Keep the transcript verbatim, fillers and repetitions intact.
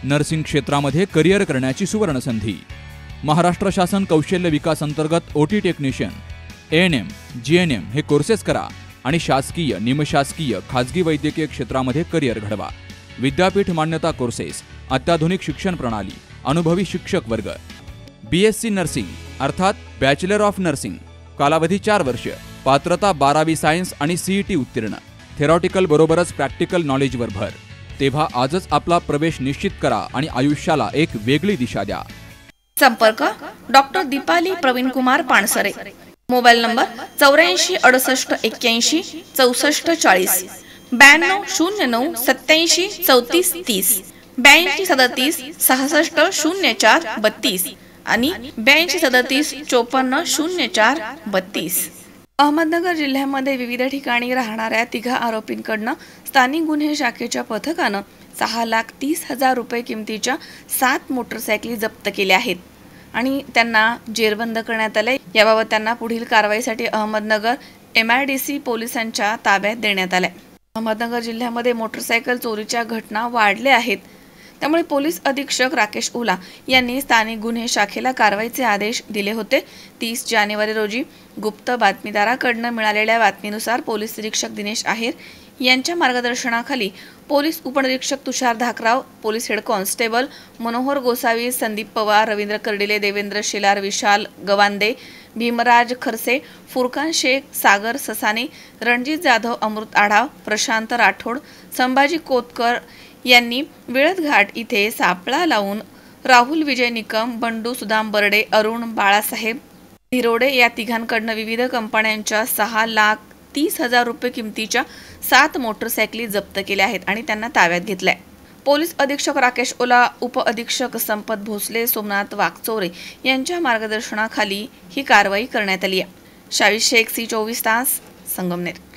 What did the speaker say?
Nursing क्षेत्रामध्ये career करण्याची सुवर्ण संधी। महाराष्ट्र शासन कौशल्य विकास अंतर्गत ओटी टेक्निशियन, एएनएम, जीएनएम हे कोर्सेस करा आणि शासकीय, निमशासकीय, खाजगी वैद्यकीय क्षेत्रामध्ये करिअर घडवा। विद्यापीठ मान्यता कोर्सेस, अत्याधुनिक शिक्षण प्रणाली, अनुभवी शिक्षक वर्ग। बीएससी नर्सिंग अर्थात बॅचलर ऑफ नर्सिंग, कालावधी चार वर्ष, पात्रता बारावी सायन्स आणि सीईटी उत्तीर्ण, थेरॉटिकल बरोबरच प्रॅक्टिकल नॉलेजवर भर। तेव्हा आजच आपला प्रवेश निश्चित करा आणि आयुष्याला एक वेगळी दिशा द्या। संपर्क doctor Deepali Pravin Kumar Pansare, mobile number चौऱ्याऐंशी अडुसष्ट एक्क्याऐंशी चौसष्ट चाळीस, ब्याण्णव शून्य नऊ सत्याऐंशी चौतीस तीस, ब्याऐंशी सदतीस सहासष्ट शून्य चार बत्तीस आणि ब्याऐंशी सदतीस चोपन्न शून्य चार बत्तीस। अहमदनगर जिल्ह्यामध्ये विविध ठिकाणी राहणाऱ्या तिघा आरोपींकडनं स्थानिक गुन्हे शाखेच्या पथकानं सहा लाख तीस हजार रुपये किमतीच्या सात मोटरसायकली जप्त केल्या आहेत आणि त्यांना जेरबंद करण्यात आले। याबाबत त्यांना पुढील कारवाईसाठी अहमदनगर एमआयडीसी पोलिसांच्या ताब्यात देण्यात आले। अहमदनगर जिल्ह्यामध्ये मोटरसायकल चोरीच्या घटना वाढल्या आहेत, त्यामुळे पोलीस अधीक्षक राकेश ओला यांनी स्थानिक गुन्हे शाखेला कारवाईचे आदेश दिले होते। तीस जानेवारी रोजी गुप्त बातमीदाराकडून मिळालेल्या बातमीनुसार पोलीस निरीक्षक दिनेश आहेर यांच्या मार्गदर्शनाखाली पोलीस उपनिरीक्षक Tushar Dhakrao, police head constable Manohar Gosavi, Sandeep Pawar, Ravindra Kardile, Devendra Shelar, Vishal Gawande, Bhimraj Kharse, Furkan Shaikh, Sagar Sasane, Ranjit Jadhav, Amrut Adhav, Prashant Rathod, Sambhaji Kotkar यांनी विळत घाट इथे सापळा लावून राहुल विजय निकम, बंडू सुदाम बर्डे, अरुण बाळासाहेब धिरोडे या तिघांकडनं विविध कंपन्यांच्या सहा लाख तीस हजार रुपये किमतीच्या सात मोटरसायकली जप्त केल्या आहेत आणि त्यांना ताब्यात घेतलंय। पोलीस अधीक्षक राकेश ओला, उप अधीक्षक संपत भोसले, सोमनाथ वाकचौरे यांच्या मार्गदर्शनाखाली ही कारवाई करण्यात आली आहे। शाहीद शेख, सी चोवीस तास, संगमनेर।